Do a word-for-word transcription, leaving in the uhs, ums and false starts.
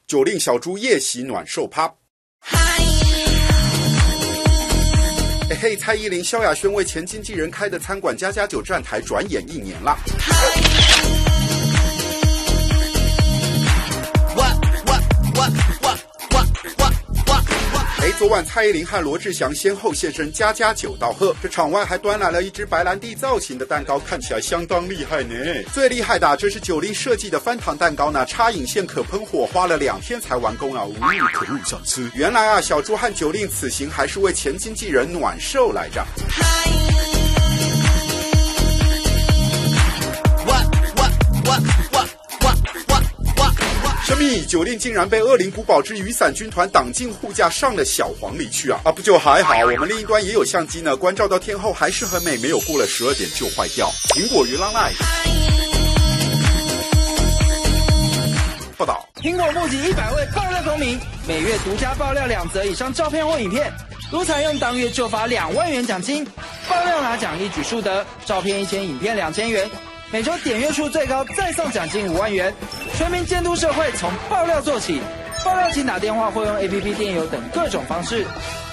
酒令小猪夜袭暖寿趴。嘿嘿，蔡依林、萧亚轩为前经纪人开的餐馆家家酒站台，转眼一年啦。哎，昨晚蔡依林和罗志祥先后现身家家酒道贺，这场外还端来了一只白兰地造型的蛋糕，看起来相当厉害呢。最厉害的、啊、这是酒令设计的翻糖蛋糕呢，插引线可喷火，花了两天才完工啊！呜、哦，可恶，想吃。原来啊，小猪和酒令此行还是为前经纪人暖寿来着。神秘酒令竟然被恶灵古堡之雨伞军团挡进护驾，上了小黄里去啊！啊，不就还好，我们另一端也有相机呢，关照到天后还是很美，没有过了十二点就坏掉。苹果鱼浪赖报道： 苹果募集一百位爆料公民，每月独家爆料两则以上照片或影片，如采用当月就罚两万元奖金，爆料拿奖一举数得，照片一千，影片两千元。每周点阅数最高再送奖金五万元，全民监督社会从爆料做起，爆料请打电话或用 A P P 电邮等各种方式。